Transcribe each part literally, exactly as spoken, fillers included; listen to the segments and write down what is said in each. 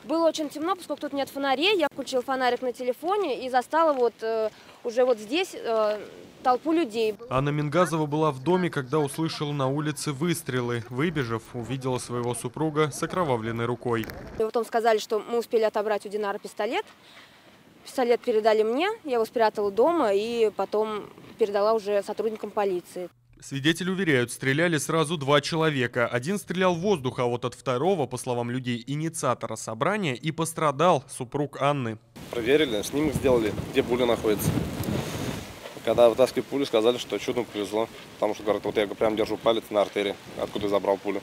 Было очень темно, поскольку тут нет фонарей. Я включил фонарик на телефоне и застала вот э, уже вот здесь э, толпу людей. Анна Мингазова была в доме, когда услышала на улице выстрелы. Выбежав, увидела своего супруга с окровавленной рукой. И вот он сказали, что мы успели отобрать у Динара пистолет. Пистолет передали мне, я его спрятала дома и потом передала уже сотрудникам полиции. Свидетели уверяют, стреляли сразу два человека. Один стрелял в воздух, а вот от второго, по словам людей, инициатора собрания, и пострадал супруг Анны. Проверили, снимок сделали, где пуля находится. Когда вытаскивали пулю, сказали, что чудом повезло. Потому что, говорят, вот я прям держу палец на артерии, откуда забрал пулю.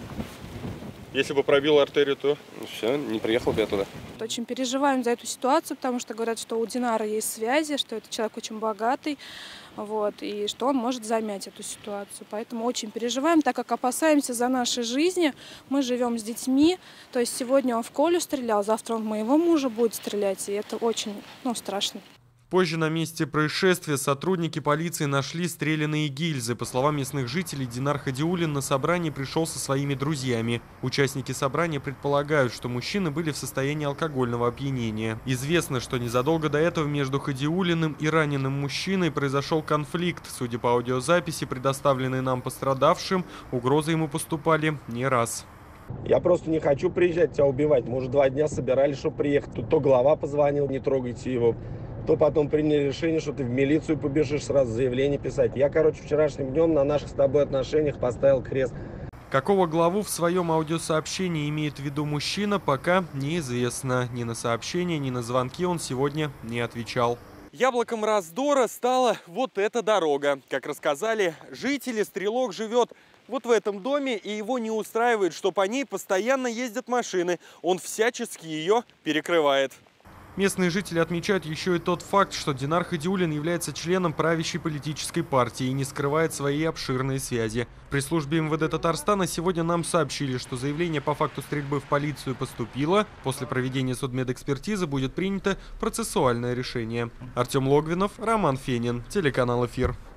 Если бы пробил артерию, то? Все, не приехал бы я туда. Очень переживаем за эту ситуацию, потому что говорят, что у Динара есть связи, что это человек очень богатый, вот, и что он может замять эту ситуацию. Поэтому очень переживаем, так как опасаемся за наши жизни. Мы живем с детьми, то есть сегодня он в Колю стрелял, завтра он в моего мужа будет стрелять, и это очень, ну, страшно. Позже на месте происшествия сотрудники полиции нашли стрелянные гильзы. По словам местных жителей, Динар Хадиуллин на собрание пришел со своими друзьями. Участники собрания предполагают, что мужчины были в состоянии алкогольного опьянения. Известно, что незадолго до этого между Хадиуллиным и раненым мужчиной произошел конфликт. Судя по аудиозаписи, предоставленной нам пострадавшим, угрозы ему поступали не раз. Я просто не хочу приезжать, тебя убивать. Мы уже два дня собирались, чтобы приехать. Тут то глава позвонил, не трогайте его. То потом приняли решение, что ты в милицию побежишь сразу заявление писать. Я, короче, вчерашним днем на наших с тобой отношениях поставил крест. Какого главу в своем аудиосообщении имеет в виду мужчина, пока неизвестно. Ни на сообщения, ни на звонки он сегодня не отвечал. Яблоком раздора стала вот эта дорога. Как рассказали жители, стрелок живет вот в этом доме, и его не устраивает, что по ней постоянно ездят машины. Он всячески ее перекрывает. Местные жители отмечают еще и тот факт, что Динар Хадиуллин является членом правящей политической партии и не скрывает свои обширные связи. При службе эм вэ дэ Татарстана сегодня нам сообщили, что заявление по факту стрельбы в полицию поступило. После проведения судмедэкспертизы будет принято процессуальное решение. Артем Логвинов, Роман Фенин, телеканал «Эфир».